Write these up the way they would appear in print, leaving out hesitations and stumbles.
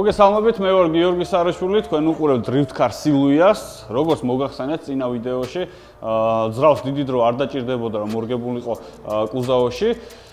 მოგესალმებით, მე ვარ გიორგი სარაშვილი, თქვენ უყურებთ Driftcar Silvias, როგორც მოგახსენეთ წინა ვიდეოში, ძრავს დიდი დრო არ დაჭირდებოდა რომ მორგებულიყო კუზაოში.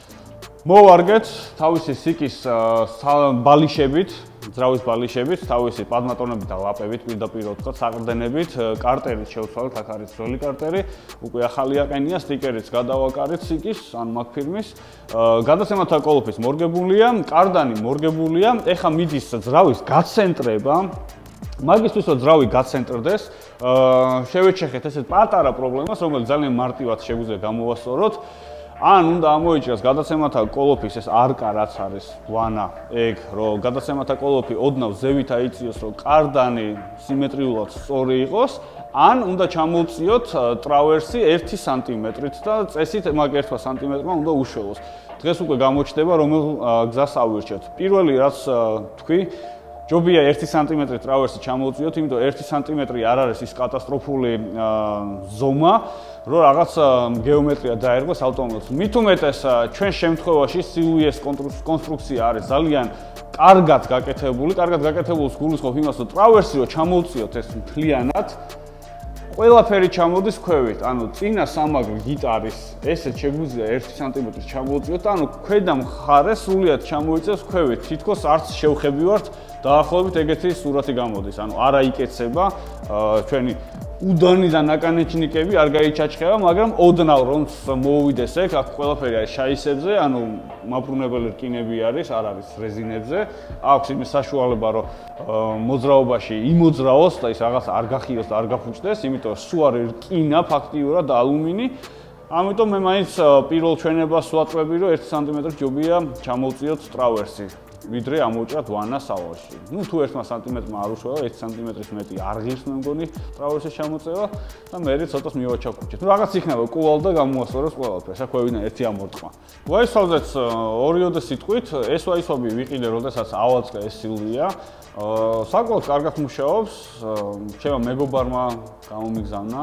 მოვარგეთ თავისი სიკის ბალიშებით, ძრავის ბალიშებით, თავისი პადმატონებით და ლაპებით, პირდაპირ ვთქვათ, საყრდენებით, კარტერით შევცვალეთ, აქ არის ძველი კარტერი, უკვე ახალი აყენია, სტიკერიც გადავაკარეთ სიკის, ან მაგ ფირმის. გადაცემათა კოლოფის მორგებულია, კარდანი მორგებულია, ეხა მიდის ძრავის გაცენტრება. მაგისთვის რომ ძრავი გაცენტრდეს, შევეჩეხეთ ესეთ პატარა პრობლემას, რომელიც ძალიან მარტივად შეგვიძლია გამოვასწოროთ. ან უნდა ამოიჭრას გადაცემათა კოლოფის ეს არკა რაც არის ვანა ეგ რომ გადაცემათა კოლოფი ოდნავ ზევით აიწიოს რომ კარდანი სიმეტრიულად სწორი იყოს ან უნდა ჩამოვწიოთ ტრავერსი 1 სანტიმეტრით და წესით მაგ 1 სანტიმეტრმა უნდა უშველოს. დღეს უკვე გამოჩნდება რომელ გზას ავირჩიოთ. პირველი რაც თქვი ჯობია 1 სანტიმეტრი ტრავერსი ჩამოვწიოთ, იმიტომ 1 სანტიმეტრი არ არის ის კატასტროფული ზომა, რომ რაღაც გეომეტრია დაერღვეს ავტომობილს. მით უმეტეს ჩვენ შემთხვევაში Silvias კონსტრუქცია არის ძალიან კარგად გაკეთებულს გულისხმობ იმას, რომ ტრავერსი რომ ჩამოვწიოთ ეს მთლიანად ყველაფერი ჩამოდის ქვევით, ანუ წინა სამაგრო გიტარის ესეც შეგვიძლია 1 სანტიმეტრის ჩამოვწიოთ, ანუ ქვედა მხარე სრულიად ჩამოიწევს ქვევით, თითქოს არც შევხები ვართ დაახლოებით ეგეთი სურათი გამოდის, ანუ არა იკეცება ჩვენი უდანი და ნაკანეჩნიკები არ გაიჩაჩხება, მაგრამ ოდნავ რომ მოვიდეს ეგ, აქ ყველაფერი არის შაისებზე, ანუ მაბრუნებელი რკინები არის, არ არის რეზინებზე, აქვს იმის საშუალება, რომ მოძრაობაში იმოძრაოს და ის რაღაც არ გახიოს და არ გაფუჭდეს, იმიტომ რომ სულ არის რკინა ფაქტიურად და ალუმინი. ამიტომ მე მაინც პირველ ჩვენებას ვაწვევი, რომ 1 სანტიმეტრი ჯობია ჩამოვწიოთ ტრავერსი. ვიდრე ამოვჭრათ ვანა სავალში. ნუ თუ 1 სანტიმეტრმა არ უშველა, 1 სანტიმეტრის მეტი არ ღირს მე მგონი ტრავერსის ჩამოწევა და მე ცოტას მივაჩაქვუჩეთ. ნუ რაღაც იქნება კუვალ და გამოასწორებს ყველაფერს. აქ ვევინა ერთი ამორტყმა. ვაისვალზეც ორიოდე სიტყვით, ეს ვაისვაბი ვიყიდე, როდესაც ავაწყე ეს Silvia. საკმაოდ კარგად მუშაობს. ჩემმა მეგობარმა გამომიგზავნა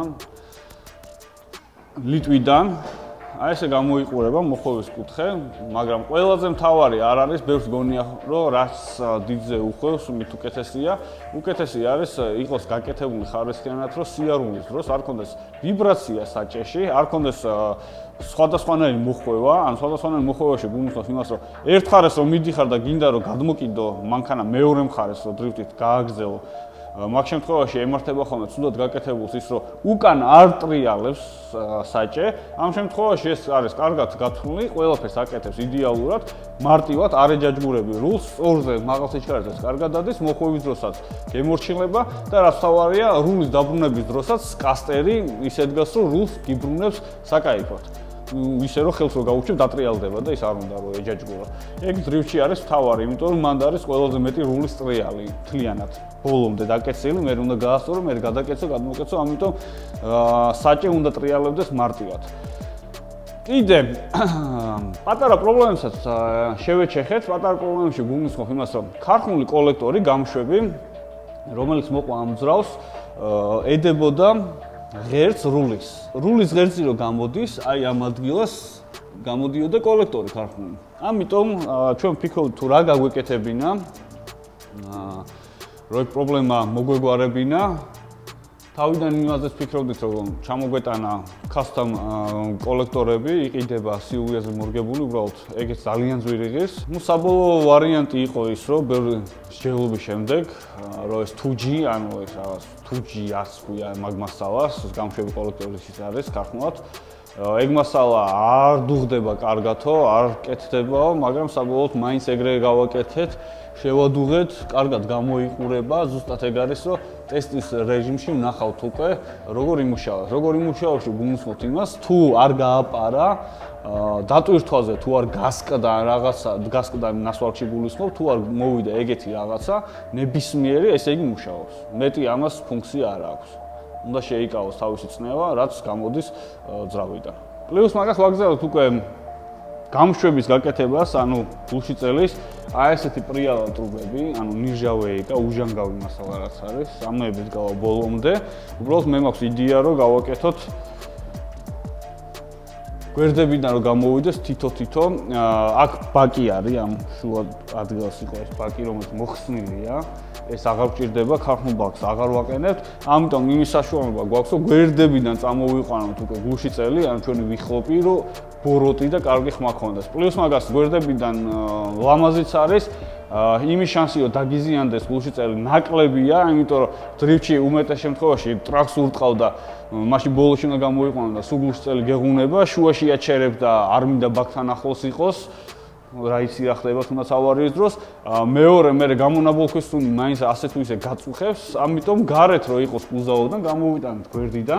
ლიტვიდან. აი ესე გამოიყურება მოხოვის კუთხე, მაგრამ ყველაზე მთავარი არ არის, ბევრს გონია, რომ რაც დიდზე უხვევს, მით უკეთესია. უკეთესი არის იყოს გაკეთებული ხარისხიანად, რომ სიარულის დროს არ კონდეს ვიბრაცია საჭეში, არ კონდეს სხვადასხვანაირი მოხვევა, ან სხვადასხვანაირი მოხვევაში გულისხმობს იმას, რომ ერთ მხარეს რომ მიდიხარ და გინდა რომ გადმოკიდო მანქანა მეორე მხარეს რომ დრიფტით გააგზელო, მაგ შემთხვევაში ემართება ხოლმე ცუდად გაკეთებულს ის, რომ უკან არ ტრიალებს საჭე. ამ შემთხვევაში ეს არის კარგად გათვლილი, ყველაფერს აკეთებს იდეალურად, მარტივად არ ეჯაჯგურები რულს, სწორზე მაღალ სიჩქარეზე კარგად დადის, მოხვევის დროსაც გემორჩილება და რაც თავარია, რულის დაბრუნების დროსაც კასტერი ისე დგას, რომ რულს გიბრუნებს საკაიფოდ. ისე რომ ხელს რო გაუჩებ დატრიალდება და ის არ უნდა რომ ეჯაჯგურო. ეგ დრიფტში არის თავარი, იმიტომ რომ მანდ არის ყველაზე მეტი რულის ტრიალი, მთლიანად. ბოლომდე დაკეცილი, მე უნდა გაასწორო, მე გადაკეცო, გადმოკეცო, ამიტომ საჭე უნდა ტრიალებდეს მარტივად. კიდე პატარა პრობლემებსაც შევეჩეხეთ, პატარა პრობლემებში გულისხმობ იმას, რომ ქარხნული კოლექტორი გამშვები, რომელიც მოყვა ამ ძრავს, ედებოდა ღერც რულის. რულის ღერცი რო გამოდის, აი ამ ადგილას გამოდიოდა კოლექტორი ქარხნული. ამიტომ ჩვენ ვფიქრობთ თუ რა გაგვეკეთებინა, რომ პრობლემა მოგვეგვარებინა. თავიდან იმაზეც ვფიქრობდით, რომ ჩამოგვეტანა custom კოლექტორები, იყიდება Silvias-ზე მორგებული, უბრალოდ ეგეც ძალიან ძვირი ღირს. ნუ საბოლოო ვარიანტი იყო ის, რომ ბევრი მსჯელობის შემდეგ, რომ ეს 2G, ანუ ეს რაღაც 2G ასხია მაგ მასალას, გამშვები კოლექტორის ის არის ქარხნულად. ეგ მასალა არ დუღდება კარგათო, არ კეთდებაო, მაგრამ საბოლოოდ მაინც ეგრე გავაკეთეთ, შევადუღეთ, კარგად გამოიყურება, ზუსტად ეგ არის, რომ ტესტის რეჟიმში ვნახავთ უკვე როგორ იმუშავებს. როგორ იმუშავებს, გულისხმობთ იმას, თუ არ გააპარა დატვირთვაზე, თუ არ გასკდა რაღაცა, გასკდა ნასვალკში გულისხმობ, თუ არ მოვიდა ეგეთი რაღაცა, ნებისმიერი ესე იგი მუშაობს. მეტი ამას ფუნქცია არ აქვს. უნდა შეიკავოს თავისი წნევა, რაც გამოდის ძრავიდან. პლუს მაგას ვაგზავნოთ უკვე გამშვების გაკეთებას, ანუ გულში წელის, აი ესეთი პრიალა ტრუბები, ანუ ნიჟავეიკა, უჟანგავი მასალა რაც არის, ამეებით გავა ბოლომდე. უბრალოდ მე მაქვს იდეა, რომ გავაკეთოთ გვერდებიდან რომ გამოვიდეს თითო-თითო, აქ ბაკი არის, ამ შუა ადგილას იყო ეს ბაკი, რომელიც მოხსნილია. ეს აღარ გჭირდება, ქარხნულ ბაკს აღარ ვაყენებთ. ამიტომ იმის საშუალება გვაქვს, რომ გვერდებიდან წამოვიყვანოთ უკვე გულში წელი, ან ჩვენი ვიხლოპი, რომ ბოროტი და კარგი ხმა ქონდეს. პლუს მაგას გვერდებიდან ლამაზიც არის, იმის შანსი რომ დაგიზიანდეს გულში წელი ნაკლებია, იმიტომ რომ დრიფტში უმეტეს შემთხვევაში ტრაქს ურტყავ და მაშინ ბოლოში უნდა გამოვიყვანო და სულ გულში წელი გეღუნება, შუაში აჩერებ და არ მინდა ბაკთან ახლოს იყოს. რა იცი რა ხდება თუნდაც ავარიის დროს, მეორე მე გამონაბოლქვის თუნი მაინც ასე თუ ისე გაწუხებს, ამიტომ გარეთ რო იყოს კუზაოდან გამოვიტანეთ გვერდიდან.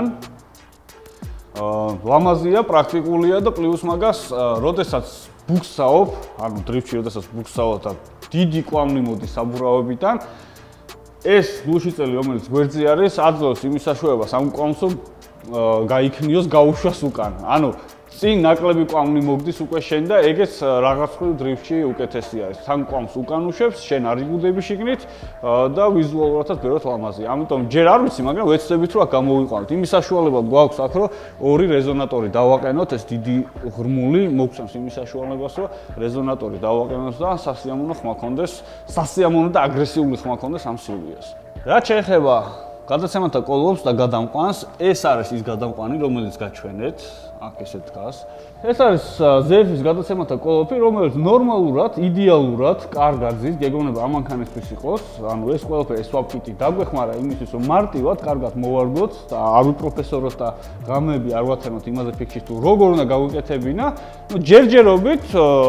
ლამაზია, პრაქტიკულია და პლუს მაგას, როდესაც ბუქსაობ, ანუ დრიფტში როდესაც ბუქსაობ და დიდი კვამლი მოდის საბურავებიდან, ეს გულში წელი რომელიც გვერდზე არის, აძლევს იმის საშუალებას ამ კვამს გაიქნიოს გაუშვას უკან. ანუ წინ ნაკლები კვამლი მოგდის უკვე შენ და ეგეც რაღაც ხრი დრიფტში უკეთესი არის. თან კვამს უკან უშვებს, შენ არ იგუდები შიგნით და ვიზუალურადაც ბევრად ლამაზია. ამიტომ ჯერ არ ვიცი, მაგრამ ვეცდებით რომ აქ გამოვიყვანოთ. იმის საშუალება გვაქვს აქ, რომ ორი რეზონატორი დავაყენოთ, ეს დიდი ღრმული მოგცემს იმის საშუალებას, რომ რეზონატორი დავაყენოთ და სასიამოვნო ხმა ქონდეს, სასიამოვნო და აგრესიული ხმა ქონდეს ამ სილვიას. რაც შეეხება გადაცემათა კოლოფს და გადამყვანს, ეს არის ის გადამყვანი, რომელიც გაჩვენეთ. აქ ესე დგას. ეს არის ZF-ის გადაცემათა კოლოფი, რომელიც ნორმალურად, idеალურად, კარგად ზის, გეგონება ამანქანისთვის იყოს. ანუ ეს ყველაფერი swap kit-ი დაგვეხმარა იმისთვის, რომ მარტივად, კარგად მოვარგოთ და არ ვიპროფესოროთ და გამები არ ვაცენოთ იმაზე ფიქრში, თუ როგორ უნდა გავუკეთებინა. ნუ ჯერჯერობით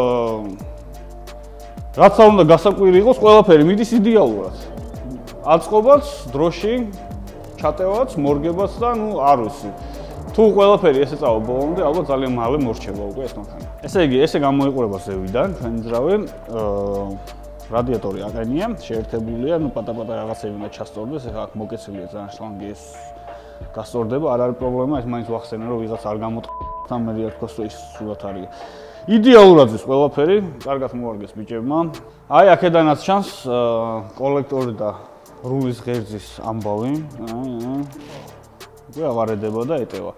რაც არ უნდა გასაკვირი იყოს, ყველაფერი მიდის idеალურად. აწყობაც, დროში, ჩატევაც, მორგებაც და ნუ არ ვიცი. თუ ყველაფერი ესე წავა ბოლომდე, ალბათ ძალიან მალე მორჩება უკვე ეს მანქანა. ესე იგი, ესე გამოიყურება ზევიდან, ჩვენი ძრავი, რადიატორი აყენია, შეერთებულია, ნუ პატა-პატა რაღაცები უნდა ჩასწორდეს, ეხლა აქ მოკეცილია ძალიან შლანგი ეს გასწორდება, არ არის პრობლემა, ეს მაინც ვახსენე, რომ ვიღაც არ გამოტყდა, მე რა თქოს, რომ ის სულად არის. idеალურად ზის ყველაფერი, კარგად მოარგეს ბიჭებმა. აი, აქედანაც ჩანს კოლექტორი და რულის ღერძის ამბავი. უკვე ავარედება და ეტევა.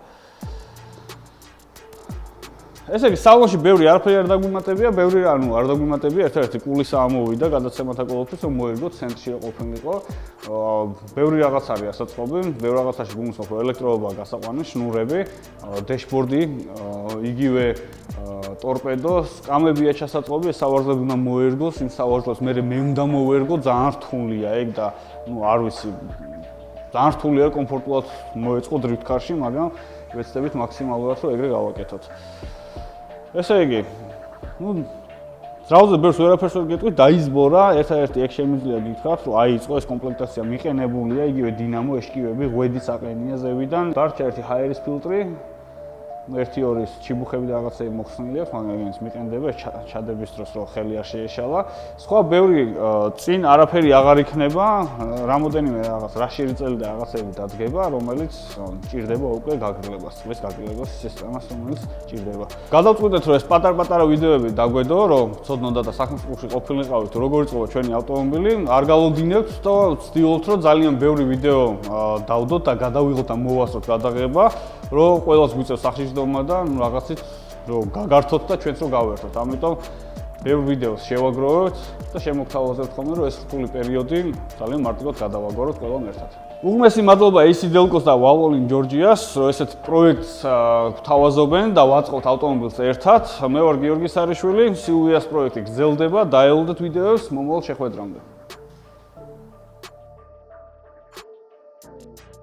ესე იგი, სალონში ბევრი არაფერი არ დაგვიმატებია, ბევრი ანუ არ დაგვიმატებია, ერთ-ერთი კულისა ამოვიდა გადაცემათა კოლოფის, რომ მოერგოთ ცენტრში ყოფილიყო. ბევრი რაღაც არის ასაწყობი, ბევრ რაღაცაში გულისხმობ, რომ ელექტროობა გასაყვანი, შნურები, დეშბორდი, იგივე ტორპედო, სკამებია ჩასაწყობი, ეს სავარძლები უნდა მოერგოს, იმ სავარძლებს მე უნდა მოვერგო, ძალიან რთულია ეგ და ნუ არ ვიცი ძალიან რთულია კომფორტულად მოეწყო დრიფტ კარში, მაგრამ ვეცდებით მაქსიმალურად რომ ეგრე გავაკეთოთ. ესე იგი, ნუ ძრავზე ბევრს ვერაფერს ვერ გეტყვით, დაიზბორა, ერთ-ერთი ეგ შემიძლია გითხრათ, რომ აიწყო ეს კომპლექტაცია მიყენებულია, იგივე დინამო, ეშკივები, ღვედიც აყენია ზევიდან, დარჩა ერთი ჰაერის ფილტრი, 1-2 ჩიბუხები და რაღაცები მოხსნილი აქვს, მაგრამ ეს მიყენდება ჩადების დროს რომ ხელი არ შეეშალა. სხვა ბევრი წინ არაფერი აღარ იქნება, რამოდენიმე რაღაც რაშირი წელი და რაღაცები დადგება, რომელიც ჭირდება უკვე გაგრილებას, ეს გაგრილებას სისტემას, რომელიც ჭირდება. გადავწყვიტეთ, რომ ეს პატარ-პატარა ვიდეოები დაგვედო, რომ ცოდნოდა და საქმის ყოფილიყავით, როგორ იწყება ჩვენი ავტომობილი, არ გალოდინებთ და ვცდილობთ, რომ ძალიან ბევრი ვიდეო დავდოთ და გადავიღოთ და მოვასწროთ გადაღება, რომ ყველას გვიწევს სახში და ნუ რაღაცით რომ გაგართოთ და ჩვენც რომ გავერთოთ. ამიტომ ბევრ ვიდეოს შევაგროვებთ და შემოგთავაზებთ ხოლმე რომ ეს რთული პერიოდი ძალიან მარტივად გადავაგოროთ ყველამ ერთად. უღმესი მადლობა AC Delco-ს და Valvoline Georgia-ს, რომ ესეთ პროექტს გვთავაზობენ და ვაწყობთ ავტომობილს ერთად. მე ვარ გიორგი სარიშვილი, Silvias პროექტი გრძელდება, დაელოდეთ ვიდეოს მომავალ შეხვედრამდე.